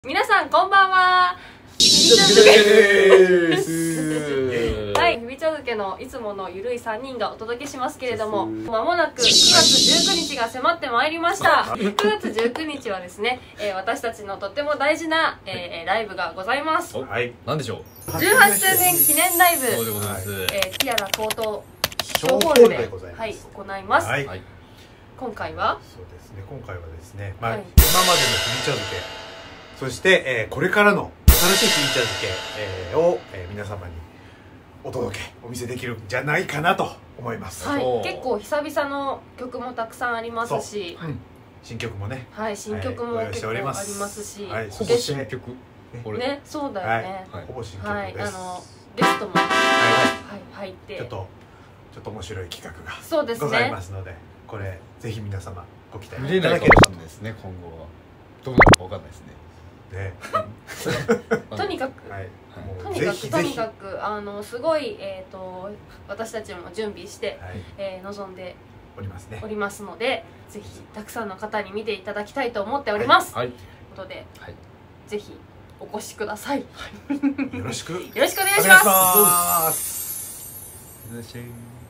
皆さんこんばんは。 ひび茶漬けです。 はい、ひび茶漬けのいつものゆるい3人がお届けしますけれども、まもなく9月19日が迫ってまいりました。9月19日はですね、私たちのとっても大事な、ライブがございます。 はい、何でしょう。 18周年記念ライブ、 そうでございます。 ティアラ高等小ホールで、はい、行います。はい、今回はそうですね、今回はですね、今までのひび茶漬け、そして、これからの新しいひび茶漬け、を、皆様にお見せできるんじゃないかなと思います。 はい、結構久々の曲もたくさんありますし、 新曲もね、 はい、新曲も結構ありますし、 ほぼ新曲ね、そうだよね。 ほぼ新曲です。 ゲストも入って、 ちょっと面白い企画がございますので、これぜひ皆様ご期待いただければですね。今後はどうなるかわかんないですね。 とにかくすごい私たちも準備して臨んでおりますので、ぜひたくさんの方に見ていただきたいと思っております。ということで、ぜひお越しください。 よろしくお願いします。